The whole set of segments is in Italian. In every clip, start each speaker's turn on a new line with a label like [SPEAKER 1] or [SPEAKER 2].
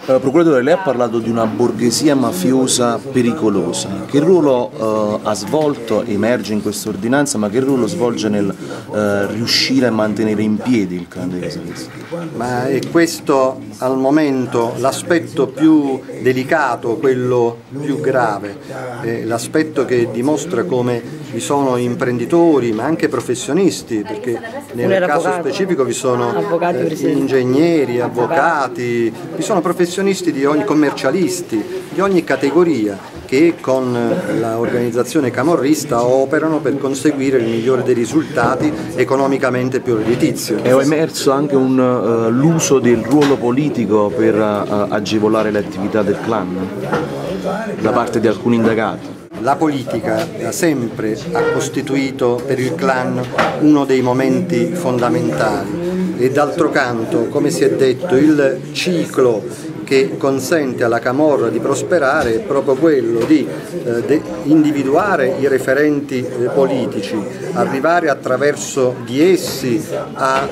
[SPEAKER 1] Procuratore, lei ha parlato di una borghesia mafiosa pericolosa. Che ruolo ha svolto, emerge in questa ordinanza, ma che ruolo svolge nel riuscire a mantenere in piedi il clan dei Casalesi?
[SPEAKER 2] Ma è questo al momento l'aspetto più delicato, quello più grave, l'aspetto che dimostra come vi sono imprenditori ma anche professionisti, perché nel caso specifico vi sono ingegneri, avvocati, vi sono professionisti commercialisti di ogni categoria che con l'organizzazione camorrista operano per conseguire il migliore dei risultati economicamente più redditizio.
[SPEAKER 1] È emerso anche l'uso del ruolo politico per agevolare le attività del clan da parte di alcuni indagati.
[SPEAKER 2] La politica da sempre ha costituito per il clan uno dei momenti fondamentali e d'altro canto, come si è detto, il ciclo che consente alla camorra di prosperare è proprio quello di individuare i referenti politici, arrivare attraverso di essi a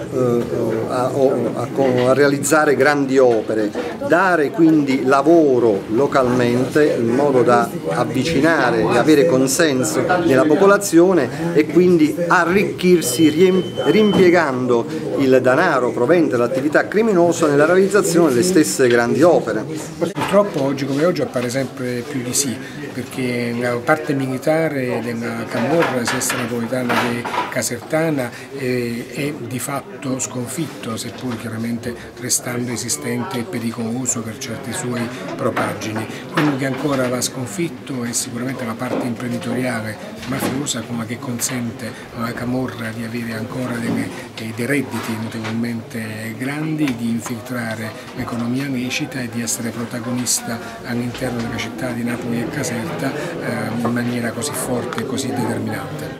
[SPEAKER 2] realizzare grandi opere, dare quindi lavoro localmente in modo da avvicinare e avere consenso nella popolazione e quindi arricchirsi rimpiegando il denaro proveniente dall'attività criminosa nella realizzazione delle stesse grandi opere.
[SPEAKER 3] Purtroppo oggi come oggi appare sempre più di sì, perché la parte militare della camorra, sia napoletana che casertana, è di fatto sconfitto, seppur chiaramente restando esistente e pericoloso per certi suoi propagini. Quello che ancora va sconfitto è sicuramente la parte imprenditoriale mafiosa, come che consente alla camorra di avere ancora dei redditi notevolmente grandi, di infiltrare l'economia lecita e di essere protagonista all'interno della città di Napoli e Caserta in maniera così forte e così determinante.